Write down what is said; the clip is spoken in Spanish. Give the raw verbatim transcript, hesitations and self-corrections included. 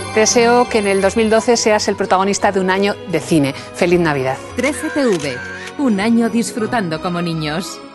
Te deseo que en el dos mil doce seas el protagonista de un año de cine. ¡Feliz Navidad! trece T V. Un año disfrutando como niños.